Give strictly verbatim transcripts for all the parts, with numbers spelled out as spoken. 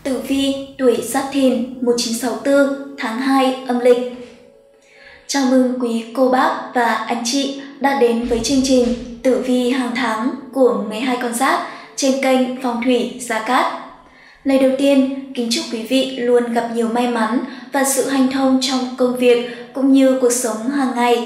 Tử vi tuổi Giáp Thìn một nghìn chín trăm sáu mươi tư tháng hai âm lịch. Chào mừng quý cô bác và anh chị đã đến với chương trình Tử vi hàng tháng của mười hai con giáp trên kênh Phong thủy Gia Cát. Lời đầu tiên, kính chúc quý vị luôn gặp nhiều may mắn và sự hanh thông trong công việc cũng như cuộc sống hàng ngày.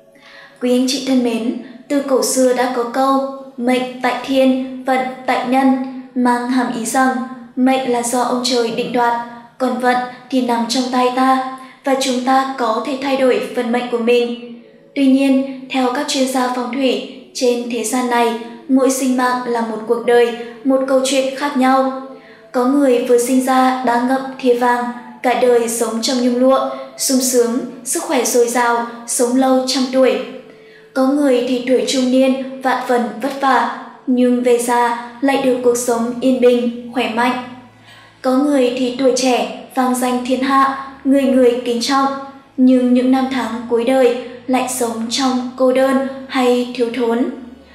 Quý anh chị thân mến, từ cổ xưa đã có câu mệnh tại thiên, vận tại nhân, mang hàm ý rằng mệnh là do ông trời định đoạt, còn vận thì nằm trong tay ta và chúng ta có thể thay đổi vận mệnh của mình. Tuy nhiên, theo các chuyên gia phong thủy, trên thế gian này, mỗi sinh mạng là một cuộc đời, một câu chuyện khác nhau. Có người vừa sinh ra đã ngậm thìa vàng, cả đời sống trong nhung lụa, sung sướng, sức khỏe dồi dào, sống lâu trăm tuổi. Có người thì tuổi trung niên vạn phần vất vả, nhưng về già lại được cuộc sống yên bình, khỏe mạnh. Có người thì tuổi trẻ vang danh thiên hạ, người người kính trọng, nhưng những năm tháng cuối đời lại sống trong cô đơn hay thiếu thốn.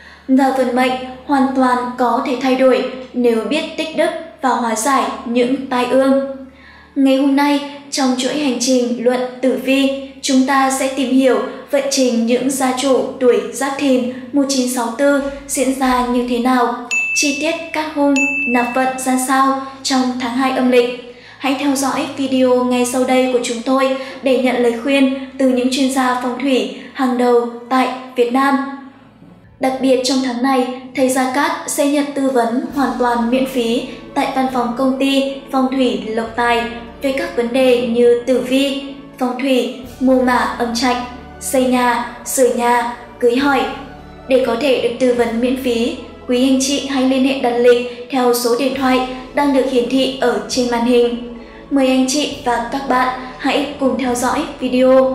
Và vận mệnh hoàn toàn có thể thay đổi nếu biết tích đức và hóa giải những tai ương. Ngày hôm nay, trong chuỗi hành trình luận tử vi, chúng ta sẽ tìm hiểu vận trình những gia chủ tuổi Giáp Thìn một nghìn chín trăm sáu mươi tư diễn ra như thế nào, chi tiết các hung, nạp vận ra sao trong tháng hai âm lịch. Hãy theo dõi video ngay sau đây của chúng tôi để nhận lời khuyên từ những chuyên gia phong thủy hàng đầu tại Việt Nam. Đặc biệt trong tháng này, thầy Gia Cát sẽ nhận tư vấn hoàn toàn miễn phí tại văn phòng công ty Phong thủy Lộc Tài về các vấn đề như tử vi, phong thủy, mô mả âm trạch, xây nhà, sửa nhà, cưới hỏi. Để có thể được tư vấn miễn phí, quý anh chị hãy liên hệ đặt lịch theo số điện thoại đang được hiển thị ở trên màn hình. Mời anh chị và các bạn hãy cùng theo dõi video.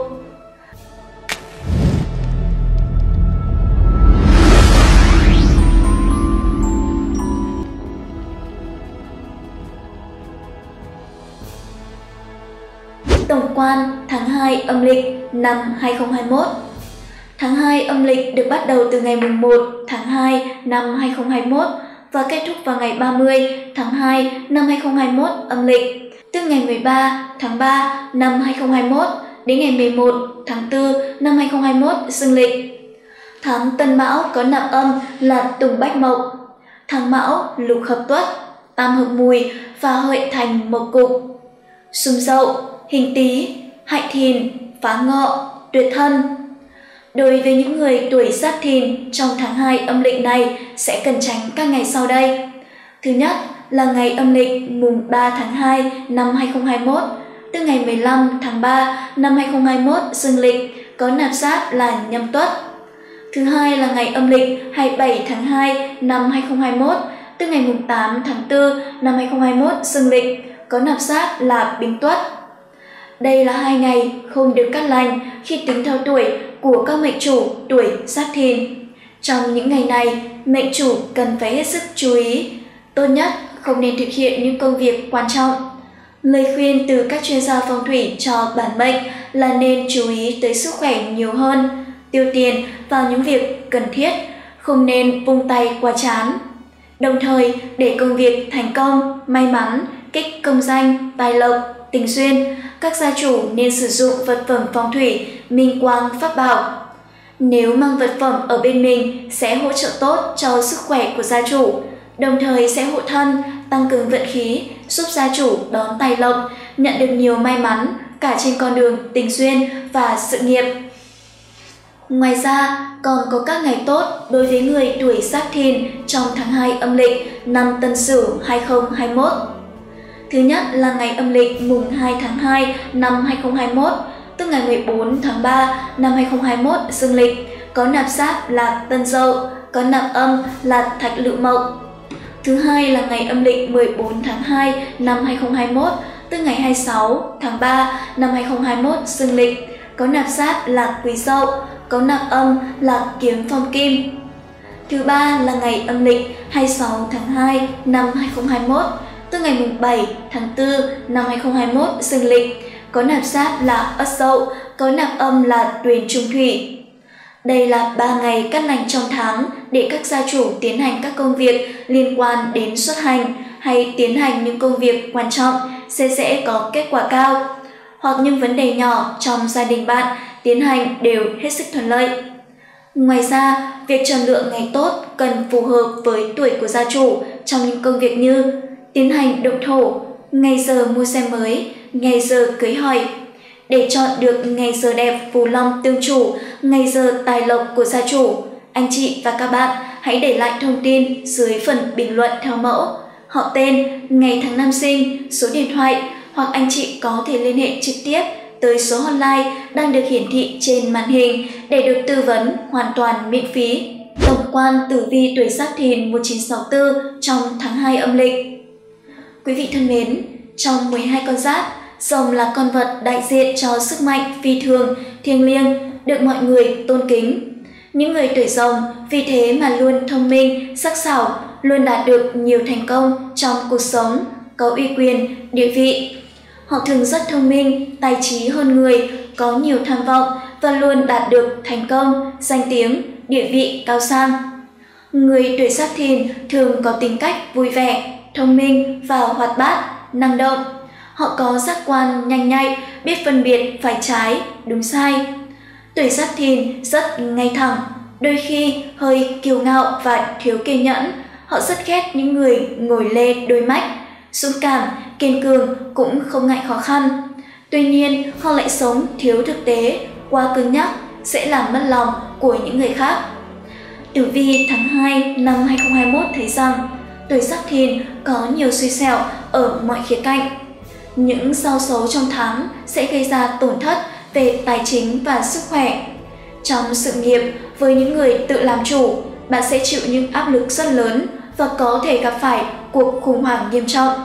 Tổng quan tháng hai âm lịch năm hai không hai mốt. Tháng hai âm lịch được bắt đầu từ ngày mùng một tháng hai năm hai không hai mốt và kết thúc vào ngày ba mươi tháng hai năm hai không hai mốt âm lịch, từ ngày mười ba tháng ba năm hai không hai mốt đến ngày mười một tháng tư năm hai không hai mốt dương lịch. Tháng Tân Mão có nạp âm là Tùng Bách Mộc, tháng Mão Lục Hợp Tuất, Tam Hợp Mùi và Hợi Thành Mộc Cục. Xung Dậu, Hình Tý, Hạnh Thìn, Phá Ngọ, Tuyệt Thân. Đối với những người tuổi Giáp Thìn trong tháng hai âm lịch này sẽ cần tránh các ngày sau đây. Thứ nhất là ngày âm lịch mùng ba tháng hai năm hai không hai mốt, từ ngày mười lăm tháng ba năm hai không hai mốt dương lịch, có nạp giáp là Nhâm Tuất. Thứ hai là ngày âm lịch hai mươi bảy tháng hai năm hai không hai mốt, từ ngày mùng tám tháng tư năm hai không hai mốt dương lịch, có nạp giáp là Bính Tuất. Đây là hai ngày không được cát lành khi tính theo tuổi của các mệnh chủ tuổi Giáp Thìn. Trong những ngày này, mệnh chủ cần phải hết sức chú ý. Tốt nhất không nên thực hiện những công việc quan trọng. Lời khuyên từ các chuyên gia phong thủy cho bản mệnh là nên chú ý tới sức khỏe nhiều hơn, tiêu tiền vào những việc cần thiết, không nên vung tay qua trán. Đồng thời, để công việc thành công, may mắn, kích công danh, tài lộc, tình duyên, các gia chủ nên sử dụng vật phẩm phong thủy, minh quang pháp bảo. Nếu mang vật phẩm ở bên mình sẽ hỗ trợ tốt cho sức khỏe của gia chủ, đồng thời sẽ hộ thân, tăng cường vận khí, giúp gia chủ đón tài lộc, nhận được nhiều may mắn cả trên con đường tình duyên và sự nghiệp. Ngoài ra, còn có các ngày tốt đối với người tuổi Giáp Thìn trong tháng hai âm lịch năm Tân Sửu hai không hai mốt. Thứ nhất là ngày âm lịch mùng hai tháng hai năm hai không hai mốt, từ ngày mười bốn tháng ba năm hai không hai mốt dương lịch, có nạp giáp là Tân Dậu, có nạp âm là Thạch Lự Mộc. Thứ hai là ngày âm lịch mười bốn tháng hai năm hai không hai mốt, từ ngày hai mươi sáu tháng ba năm hai không hai mốt dương lịch, có nạp giáp là Quý Dậu, có nạp âm là Kiếm Phong Kim. Thứ ba là ngày âm lịch hai mươi sáu tháng hai năm hai không hai mốt, từ ngày mùng bảy tháng tư năm hai không hai mốt dương lịch, có nạp giáp là Ất Dậu, có nạp âm là Tuyền Trung Thủy. Đây là ba ngày cát lành trong tháng để các gia chủ tiến hành các công việc liên quan đến xuất hành hay tiến hành những công việc quan trọng sẽ sẽ có kết quả cao, hoặc những vấn đề nhỏ trong gia đình bạn tiến hành đều hết sức thuận lợi. Ngoài ra, việc chọn lựa ngày tốt cần phù hợp với tuổi của gia chủ trong những công việc như tiến hành động thổ, ngày giờ mua xe mới, ngày giờ cưới hỏi. Để chọn được ngày giờ đẹp phù long tương chủ, ngày giờ tài lộc của gia chủ, anh chị và các bạn hãy để lại thông tin dưới phần bình luận theo mẫu, họ tên, ngày tháng năm sinh, số điện thoại, hoặc anh chị có thể liên hệ trực tiếp tới số hotline đang được hiển thị trên màn hình để được tư vấn hoàn toàn miễn phí. Tổng quan tử vi tuổi Giáp Thìn một nghìn chín trăm sáu mươi tư trong tháng hai âm lịch. Quý vị thân mến, trong mười hai con giáp, rồng là con vật đại diện cho sức mạnh phi thường, thiêng liêng, được mọi người tôn kính. Những người tuổi rồng vì thế mà luôn thông minh, sắc sảo, luôn đạt được nhiều thành công trong cuộc sống, có uy quyền, địa vị. Họ thường rất thông minh, tài trí hơn người, có nhiều tham vọng và luôn đạt được thành công, danh tiếng, địa vị cao sang. Người tuổi Giáp Thìn thường có tính cách vui vẻ, thông minh và hoạt bát, năng động. Họ có giác quan nhanh nhạy, biết phân biệt phải trái, đúng sai. Tuổi Giáp Thìn rất ngay thẳng, đôi khi hơi kiêu ngạo và thiếu kiên nhẫn. Họ rất ghét những người ngồi lê đôi mách, dũng cảm, kiên cường cũng không ngại khó khăn. Tuy nhiên, họ lại sống thiếu thực tế, quá cứng nhắc, sẽ làm mất lòng của những người khác. Tử vi tháng hai năm hai không hai mốt thấy rằng tuổi Giáp Thìn có nhiều xui xẻo ở mọi khía cạnh. Những sao xấu trong tháng sẽ gây ra tổn thất về tài chính và sức khỏe. Trong sự nghiệp, với những người tự làm chủ, bạn sẽ chịu những áp lực rất lớn và có thể gặp phải cuộc khủng hoảng nghiêm trọng.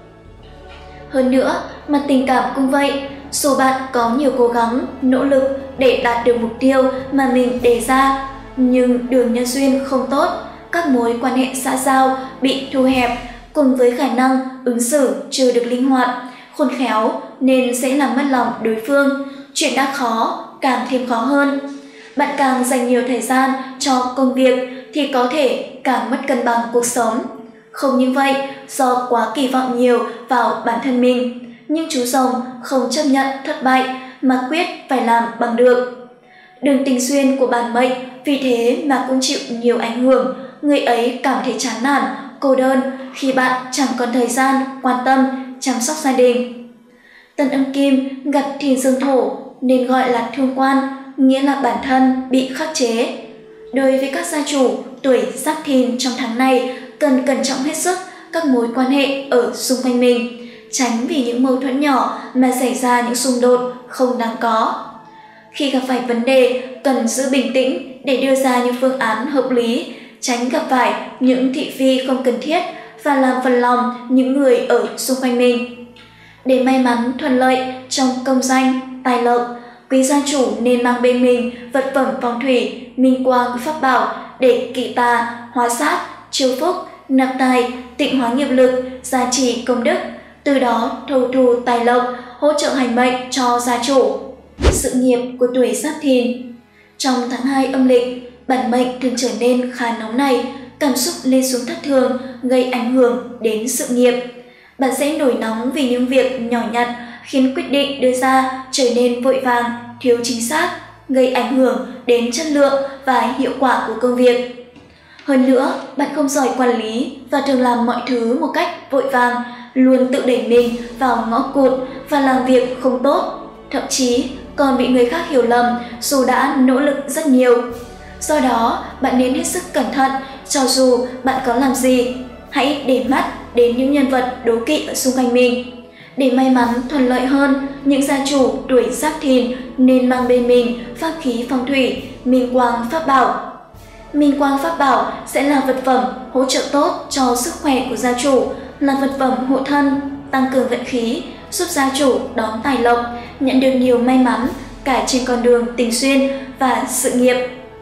Hơn nữa, mặt tình cảm cũng vậy, dù bạn có nhiều cố gắng, nỗ lực để đạt được mục tiêu mà mình đề ra, nhưng đường nhân duyên không tốt, các mối quan hệ xã giao bị thu hẹp, cùng với khả năng ứng xử chưa được linh hoạt, khôn khéo nên sẽ làm mất lòng đối phương, chuyện đã khó càng thêm khó hơn. Bạn càng dành nhiều thời gian cho công việc thì có thể càng mất cân bằng cuộc sống. Không như vậy, do quá kỳ vọng nhiều vào bản thân mình, nhưng chú rồng không chấp nhận thất bại mà quyết phải làm bằng được. Đường tình duyên của bản mệnh vì thế mà cũng chịu nhiều ảnh hưởng, người ấy cảm thấy chán nản, cô đơn khi bạn chẳng còn thời gian quan tâm, chăm sóc gia đình. Tân âm kim gặp Thìn dương thổ nên gọi là thương quan, nghĩa là bản thân bị khắc chế. Đối với các gia chủ tuổi Giáp Thìn trong tháng này, cần cẩn trọng hết sức các mối quan hệ ở xung quanh mình, tránh vì những mâu thuẫn nhỏ mà xảy ra những xung đột không đáng có. Khi gặp phải vấn đề, cần giữ bình tĩnh để đưa ra những phương án hợp lý, tránh gặp phải những thị phi không cần thiết và làm phật lòng những người ở xung quanh mình. Để may mắn thuận lợi trong công danh, tài lộc, quý gia chủ nên mang bên mình vật phẩm phong thủy, minh quang, pháp bảo để kỵ tà, hóa sát, chiêu phúc, nạp tài, tịnh hóa nghiệp lực, gia trì công đức, từ đó thâu thu tài lộc, hỗ trợ hành mệnh cho gia chủ. Sự nghiệp của tuổi Giáp Thìn. Trong tháng hai âm lịch, bản mệnh thường trở nên khá nóng này, cảm xúc lên xuống thất thường, gây ảnh hưởng đến sự nghiệp. Bạn sẽ nổi nóng vì những việc nhỏ nhặt, khiến quyết định đưa ra trở nên vội vàng, thiếu chính xác, gây ảnh hưởng đến chất lượng và hiệu quả của công việc. Hơn nữa, bạn không giỏi quản lý và thường làm mọi thứ một cách vội vàng, luôn tự đẩy mình vào ngõ cụt và làm việc không tốt, thậm chí còn bị người khác hiểu lầm dù đã nỗ lực rất nhiều. Do đó, bạn nên hết sức cẩn thận cho dù bạn có làm gì. Hãy để mắt đến những nhân vật đố kỵ ở xung quanh mình. Để may mắn thuận lợi hơn, những gia chủ tuổi Giáp Thìn nên mang bên mình pháp khí phong thủy, minh quang pháp bảo. Minh quang pháp bảo sẽ là vật phẩm hỗ trợ tốt cho sức khỏe của gia chủ, là vật phẩm hộ thân, tăng cường vận khí, giúp gia chủ đón tài lộc, nhận được nhiều may mắn cả trên con đường tình duyên và sự nghiệp.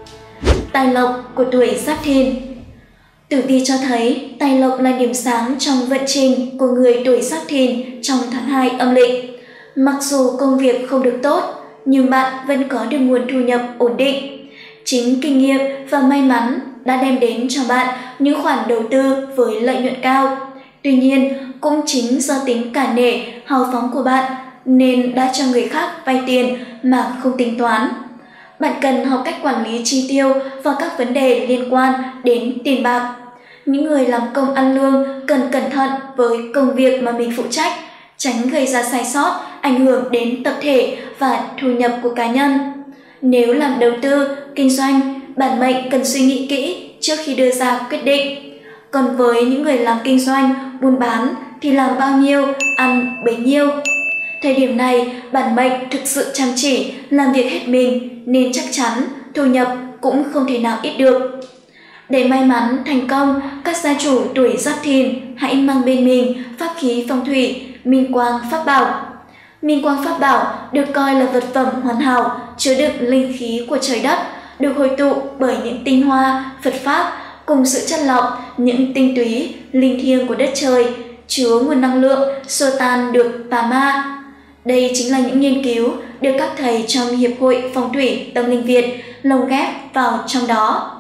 Tài lộc của tuổi Giáp Thìn. Tử vi cho thấy tài lộc là điểm sáng trong vận trình của người tuổi Giáp Thìn trong tháng hai âm lịch. Mặc dù công việc không được tốt, nhưng bạn vẫn có được nguồn thu nhập ổn định. Chính kinh nghiệm và may mắn đã đem đến cho bạn những khoản đầu tư với lợi nhuận cao. Tuy nhiên, cũng chính do tính cả nể, hào phóng của bạn nên đã cho người khác vay tiền mà không tính toán. Bạn cần học cách quản lý chi tiêu và các vấn đề liên quan đến tiền bạc. Những người làm công ăn lương cần cẩn thận với công việc mà mình phụ trách, tránh gây ra sai sót, ảnh hưởng đến tập thể và thu nhập của cá nhân. Nếu làm đầu tư, kinh doanh, bản mệnh cần suy nghĩ kỹ trước khi đưa ra quyết định. Còn với những người làm kinh doanh, buôn bán thì làm bao nhiêu, ăn bấy nhiêu. Thời điểm này, bản mệnh thực sự chăm chỉ, làm việc hết mình nên chắc chắn thu nhập cũng không thể nào ít được. Để may mắn, thành công, các gia chủ tuổi Giáp Thìn hãy mang bên mình pháp khí phong thủy Minh Quang Pháp Bảo. Minh Quang Pháp Bảo được coi là vật phẩm hoàn hảo, chứa đựng linh khí của trời đất, được hội tụ bởi những tinh hoa, Phật Pháp cùng sự chất lọc, những tinh túy, linh thiêng của đất trời, chứa nguồn năng lượng, xua tan được tà ma. Đây chính là những nghiên cứu được các thầy trong Hiệp hội Phong thủy Tâm linh Việt lồng ghép vào trong đó.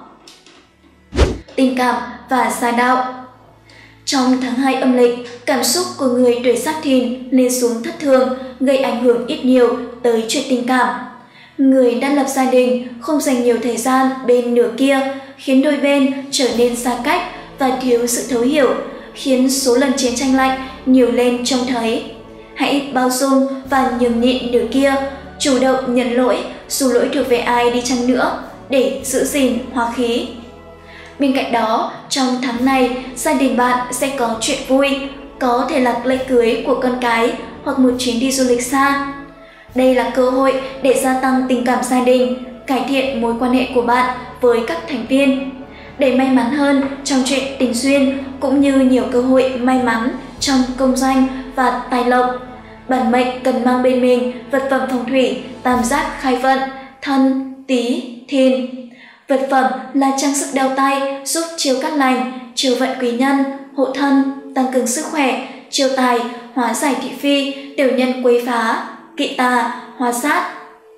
Tình cảm và gia đạo. Trong tháng hai âm lịch, cảm xúc của người tuổi Giáp Thìn lên xuống thất thường, gây ảnh hưởng ít nhiều tới chuyện tình cảm. Người đã lập gia đình không dành nhiều thời gian bên nửa kia, khiến đôi bên trở nên xa cách và thiếu sự thấu hiểu, khiến số lần chiến tranh lạnh nhiều lên trông thấy. Hãy bao dung và nhường nhịn nửa kia, chủ động nhận lỗi dù lỗi thuộc về ai đi chăng nữa để giữ gìn hòa khí. Bên cạnh đó, trong tháng này, gia đình bạn sẽ có chuyện vui, có thể là lễ cưới của con cái hoặc một chuyến đi du lịch xa. Đây là cơ hội để gia tăng tình cảm gia đình, cải thiện mối quan hệ của bạn với các thành viên. Để may mắn hơn trong chuyện tình duyên cũng như nhiều cơ hội may mắn trong công danh và tài lộc, bản mệnh cần mang bên mình vật phẩm phong thủy tam giác khai vận Thân, Tý, Thìn. Vật phẩm là trang sức đeo tay giúp chiêu cát lành, chiêu vận quý nhân, hộ thân, tăng cường sức khỏe, chiêu tài, hóa giải thị phi, tiểu nhân quấy phá, kỵ tà, hóa sát.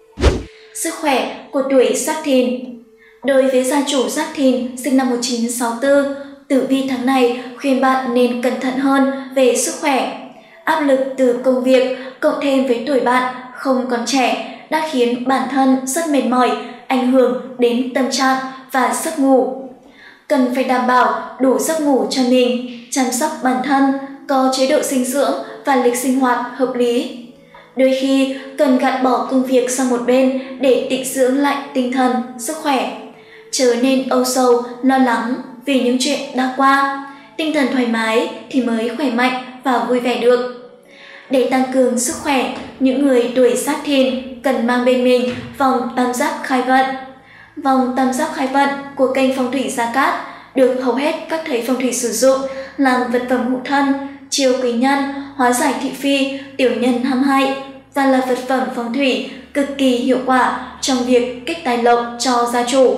Sức khỏe của tuổi Giáp Thìn. Đối với gia chủ Giáp Thìn sinh năm một nghìn chín trăm sáu mươi tư, tử vi tháng này khuyên bạn nên cẩn thận hơn về sức khỏe. Áp lực từ công việc cộng thêm với tuổi bạn không còn trẻ đã khiến bản thân rất mệt mỏi, ảnh hưởng đến tâm trạng và giấc ngủ. Cần phải đảm bảo đủ giấc ngủ cho mình, chăm sóc bản thân, có chế độ dinh dưỡng và lịch sinh hoạt hợp lý. Đôi khi cần gạt bỏ công việc sang một bên để tịnh dưỡng lại tinh thần, sức khỏe. Chớ nên âu sầu, lo lắng vì những chuyện đã qua. Tinh thần thoải mái thì mới khỏe mạnh và vui vẻ được. Để tăng cường sức khỏe, những người tuổi Giáp Thìn cần mang bên mình vòng tam giác khai vận. Vòng tam giác khai vận của kênh Phong thủy Gia Cát được hầu hết các thầy phong thủy sử dụng làm vật phẩm hộ thân, chiêu quý nhân, hóa giải thị phi, tiểu nhân hãm hại và là vật phẩm phong thủy cực kỳ hiệu quả trong việc kích tài lộc cho gia chủ.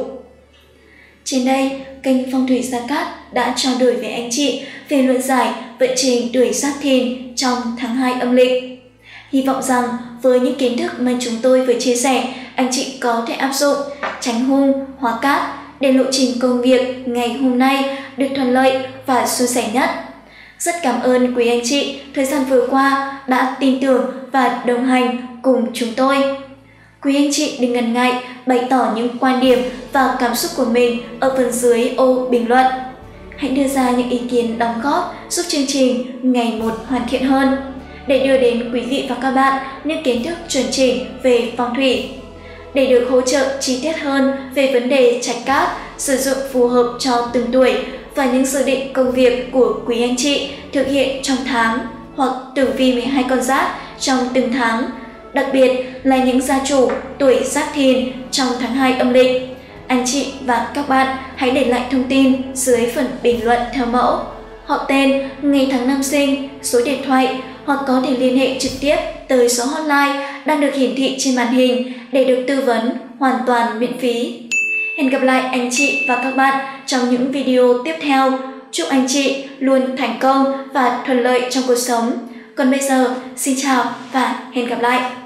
Trên đây, kênh Phong thủy Gia Cát đã trao đổi với anh chị về luận giải vận trình tuổi Giáp Thìn trong tháng hai âm lịch. Hy vọng rằng với những kiến thức mà chúng tôi vừa chia sẻ, anh chị có thể áp dụng, tránh hung, hóa cát để lộ trình công việc ngày hôm nay được thuận lợi và suôn sẻ nhất. Rất cảm ơn quý anh chị thời gian vừa qua đã tin tưởng và đồng hành cùng chúng tôi. Quý anh chị đừng ngần ngại bày tỏ những quan điểm và cảm xúc của mình ở phần dưới ô bình luận. Hãy đưa ra những ý kiến đóng góp giúp chương trình ngày một hoàn thiện hơn, để đưa đến quý vị và các bạn những kiến thức chuẩn chỉnh về phong thủy. Để được hỗ trợ chi tiết hơn về vấn đề trạch cát, sử dụng phù hợp cho từng tuổi và những dự định công việc của quý anh chị thực hiện trong tháng hoặc tử vi mười hai con giáp trong từng tháng, đặc biệt là những gia chủ tuổi Giáp Thìn trong tháng hai âm lịch. Anh chị và các bạn hãy để lại thông tin dưới phần bình luận theo mẫu, họ tên, ngày tháng năm sinh, số điện thoại hoặc có thể liên hệ trực tiếp tới số hotline đang được hiển thị trên màn hình để được tư vấn hoàn toàn miễn phí. Hẹn gặp lại anh chị và các bạn trong những video tiếp theo. Chúc anh chị luôn thành công và thuận lợi trong cuộc sống. Còn bây giờ, xin chào và hẹn gặp lại!